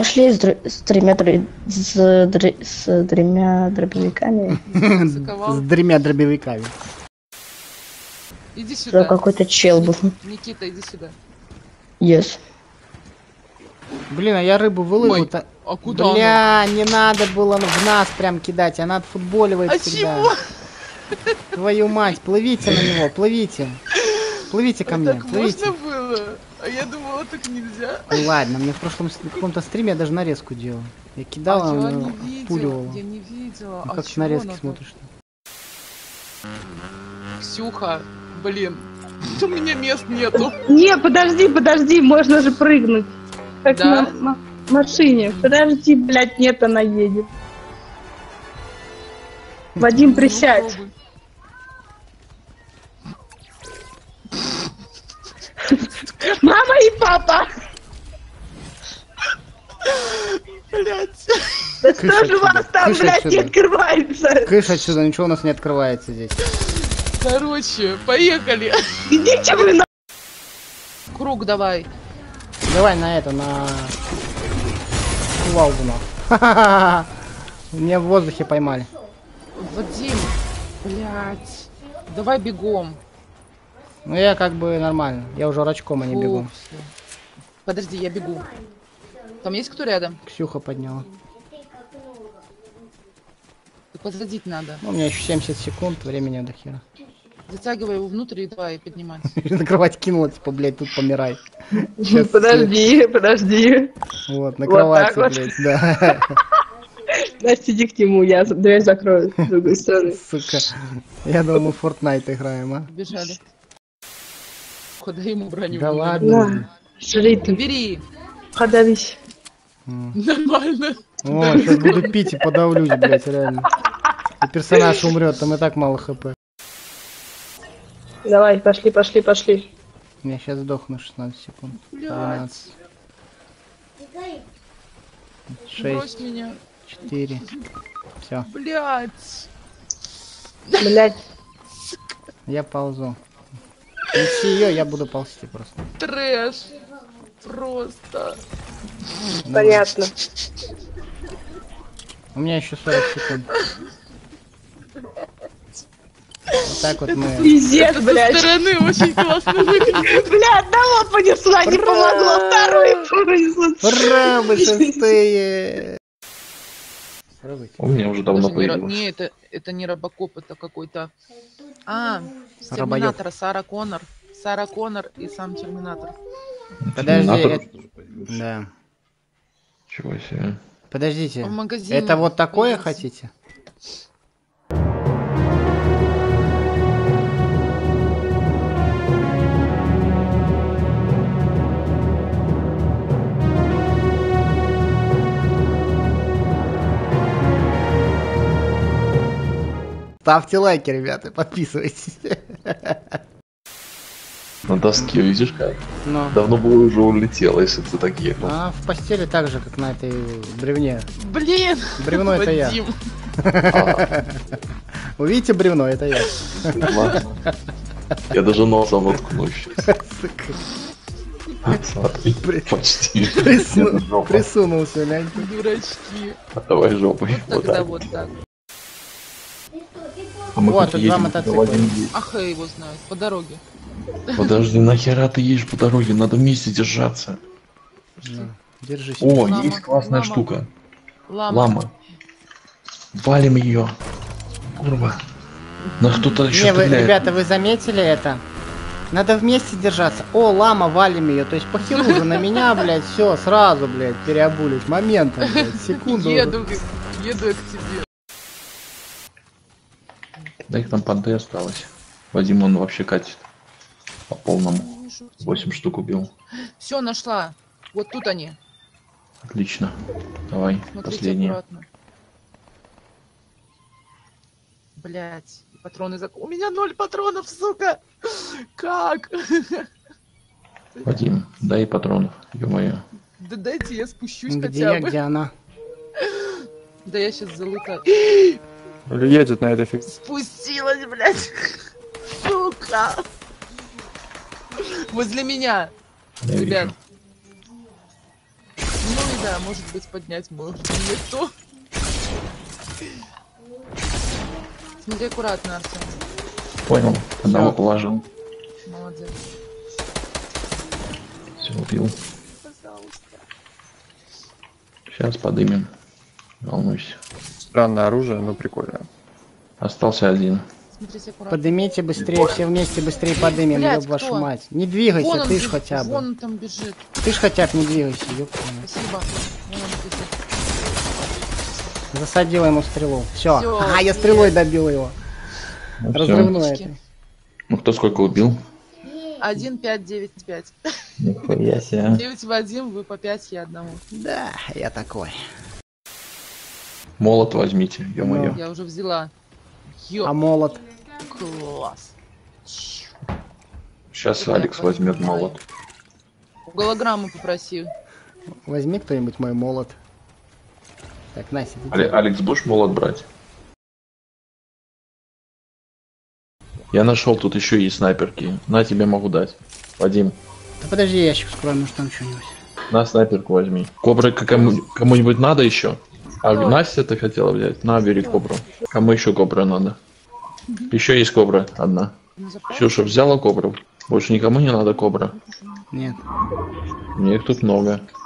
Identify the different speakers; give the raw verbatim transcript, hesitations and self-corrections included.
Speaker 1: Пошли с, др... с тремя др... с, др... с тремя дробовиками.
Speaker 2: С тремя дробовиками.
Speaker 3: Иди сюда.
Speaker 1: Да, какой-то чел был.
Speaker 3: Никита, иди сюда.
Speaker 1: Yes.
Speaker 2: Блин, а я рыбу выловил-то.
Speaker 3: А куда
Speaker 2: Бля, она? Не надо было в нас прям кидать, она отфутболивает
Speaker 3: а
Speaker 2: всегда.
Speaker 3: Чего?
Speaker 2: Твою мать, плывите на него, плывите. Плывите ко
Speaker 3: а
Speaker 2: мне,
Speaker 3: так
Speaker 2: плывите.
Speaker 3: можно было? А я думала, так нельзя.
Speaker 2: Ладно, мне в прошлом каком-то стриме я даже нарезку делал. Я кидал,
Speaker 3: а
Speaker 2: она
Speaker 3: я не видела,
Speaker 2: пуливала.
Speaker 3: я не видела.
Speaker 2: Ну
Speaker 3: а
Speaker 2: как с нарезки смотришь-то?
Speaker 3: Ксюха, блин, у меня мест нету.
Speaker 4: Не, подожди, подожди, можно же прыгнуть. Как
Speaker 3: да?
Speaker 4: на машине. Подожди, блядь, нет, она едет. Вадим, присядь. Мама и папа!
Speaker 3: Блять.
Speaker 4: Да что же у вас там, блядь, не открывается?
Speaker 2: Кыш отсюда, ничего у нас не открывается здесь.
Speaker 3: Короче, поехали.
Speaker 4: Идите вы на...
Speaker 3: Круг давай.
Speaker 2: Давай на это, на... Кувалду на. Меня в воздухе поймали.
Speaker 3: Вадим, блять. Давай бегом.
Speaker 2: Ну я как бы нормально. Я уже рачком, а не
Speaker 3: Фу,
Speaker 2: бегу.
Speaker 3: все. Подожди, я бегу. Там есть кто рядом?
Speaker 2: Ксюха подняла.
Speaker 3: Подсадить надо.
Speaker 2: Ну, у меня еще семьдесят секунд, времени до хера.
Speaker 3: Затягивай его внутрь и давай поднимать.
Speaker 2: На кровать кинула, типа, блядь, тут помирай.
Speaker 4: Подожди, подожди.
Speaker 2: Вот, на кровати, блядь, да.
Speaker 4: Настя, иди к нему, я дверь закрою с другой стороны.
Speaker 2: Сука. Я думал, мы в Fortnite играем, а.
Speaker 3: Бежали. Куда ему броню?
Speaker 2: Да ладно.
Speaker 4: Жри ты.
Speaker 3: Бери.
Speaker 4: Подавись.
Speaker 3: Нормально.
Speaker 2: О, сейчас буду пить и подавлюсь, блядь, реально. И персонаж умрет, там и так мало хп.
Speaker 4: Давай, пошли, пошли, пошли.
Speaker 2: Я сейчас сдохну шестнадцать секунд. двенадцать. шесть.
Speaker 3: меня.
Speaker 2: четыре. Все.
Speaker 3: Блять.
Speaker 4: Блять.
Speaker 2: Я ползу. Неси ее, я буду ползти просто.
Speaker 3: Трэш. Просто.
Speaker 4: Понятно.
Speaker 2: У меня еще сорок секунд. Вот так вот мы...
Speaker 4: Пиздец, блядь.
Speaker 3: Со стороны очень классно выглядит.
Speaker 4: Бля, одного понесла, не помогло, вторую понесла.
Speaker 2: Ура, мы шестые!
Speaker 5: У меня уже давно
Speaker 3: Даже не, ро-
Speaker 5: появилось.
Speaker 3: не, это, это не Робокоп, это какой-то... А, с Терминатора, Сара Коннор. Сара Коннор и сам Терминатор.
Speaker 2: Подожди,
Speaker 5: Терминатор?
Speaker 2: это... Да.
Speaker 5: Чего себе.
Speaker 2: Подождите,
Speaker 3: В магазине
Speaker 2: это вот такое
Speaker 3: появился.
Speaker 2: хотите? Ставьте лайки, ребята, подписывайтесь.
Speaker 5: На доске, видишь как?
Speaker 2: Но.
Speaker 5: Давно бы уже улетело, если ты так ехал.
Speaker 2: А в постели так же, как на этой бревне.
Speaker 3: Блин!
Speaker 2: Бревно это я.
Speaker 3: Вадим.
Speaker 2: Вы видите бревно, это я.
Speaker 5: Ладно. Я даже носом воткнусь сейчас. Смотри,
Speaker 2: При-
Speaker 5: почти.
Speaker 2: Прису-
Speaker 5: Жопа.
Speaker 2: Присунулся, глянь.
Speaker 3: Дурачки.
Speaker 5: Давай жопой. Вот
Speaker 3: Тогда
Speaker 5: так.
Speaker 3: вот так.
Speaker 5: А мы
Speaker 2: Вот,
Speaker 5: хоть
Speaker 2: тут
Speaker 5: едем,
Speaker 2: два мотоцикла
Speaker 5: доводим
Speaker 2: есть.
Speaker 5: здесь.
Speaker 3: Ах, его знает. По дороге.
Speaker 5: Подожди, нахера ты едешь по дороге? Надо вместе держаться.
Speaker 2: Да, держись.
Speaker 5: О,
Speaker 3: Лама,
Speaker 5: есть классная
Speaker 3: лама.
Speaker 5: штука.
Speaker 3: Лама.
Speaker 5: Лама. Валим ее. Курва. На кто-то еще
Speaker 2: Не, вы,
Speaker 5: стреляет.
Speaker 2: ребята, вы заметили это? Надо вместе держаться. О, лама, валим ее. То есть похеру же на меня, блядь, все, сразу, блядь, переобулись. Моментом, блядь, секунду.
Speaker 3: Еду, еду я к тебе.
Speaker 5: Да их там по Д осталось. Вадим, он вообще катит. По полному. восемь штук убил.
Speaker 3: Все, нашла. Вот тут они.
Speaker 5: Отлично. Давай,
Speaker 3: Смотрите
Speaker 5: последний.
Speaker 3: аккуратно. Блять, патроны зак... У меня ноль патронов, сука! Как?
Speaker 5: Вадим, дай патронов, ё-моё.
Speaker 3: Да дайте я спущусь
Speaker 2: Где
Speaker 3: хотя
Speaker 2: я,
Speaker 3: бы.
Speaker 2: где она?
Speaker 3: Да я сейчас залутаю.
Speaker 6: Или едет на этой фиг.
Speaker 3: Спустилась, блядь. Сука. Возле меня.
Speaker 5: Я
Speaker 3: Ребят.
Speaker 5: вижу.
Speaker 3: Ну Да, может быть, поднять может. Никто. Смотри аккуратно, Артем.
Speaker 5: Понял. Одного положил.
Speaker 3: Молодец.
Speaker 5: Все, убил. Сейчас подымем. Волнуйся.
Speaker 6: Странное оружие, но прикольное.
Speaker 5: Остался один.
Speaker 3: Смотрите аккуратно.
Speaker 2: Поднимите быстрее, все вместе быстрее подымем,
Speaker 3: Блядь,
Speaker 2: ёб вашу
Speaker 3: кто?
Speaker 2: мать. Не двигайся,
Speaker 3: Вон он
Speaker 2: ты ж
Speaker 3: бежит,
Speaker 2: хотя бы.
Speaker 3: Вон он там бежит.
Speaker 2: Ты ж хотя бы не двигайся, ёб твою мать.
Speaker 3: Спасибо. Вон он бежит.
Speaker 2: Засадила ему стрелу. Все.
Speaker 3: Всё,
Speaker 2: А, я
Speaker 3: нет.
Speaker 2: стрелой добил его.
Speaker 5: Ну, всё.
Speaker 2: Разрывное
Speaker 3: Всё.
Speaker 2: это.
Speaker 5: Ну кто сколько убил?
Speaker 3: Один, пять, девять, пять.
Speaker 5: Нихуя себе.
Speaker 3: Девять в один, вы по пять, я одному.
Speaker 2: Да, я такой.
Speaker 5: Молот возьмите, ё-моё.
Speaker 3: Я уже взяла.
Speaker 2: А
Speaker 3: Ё,
Speaker 2: молот?
Speaker 3: класс.
Speaker 5: Сейчас Алекс возьмет молот.
Speaker 3: Голограмму попроси.
Speaker 2: Возьми кто-нибудь мой молот. Так, Настя, ты
Speaker 5: Але- Алекс, будешь молот брать? Я нашел, тут еще есть снайперки. На, тебе могу дать. Вадим,
Speaker 2: Да подожди, ящик скрою, может там что-нибудь.
Speaker 5: на снайперку возьми. Кобры кому- кому-нибудь надо еще? А Настя ты хотела взять? На, бери кобру. Кому еще кобра надо? Еще есть кобра одна. Ксюша взяла кобру? Больше никому не надо кобра?
Speaker 2: Нет.
Speaker 5: Мне их тут много.